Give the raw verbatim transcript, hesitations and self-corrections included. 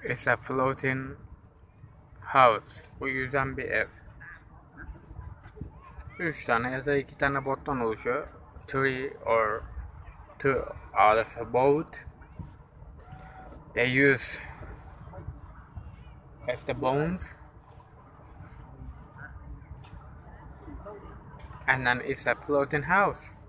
It's a floating house. Bu yüzen bir ev. Üç tane ya da iki tane bottan oluşuyor. Three or two out of a boat. They use as the bones. And then it's a floating house.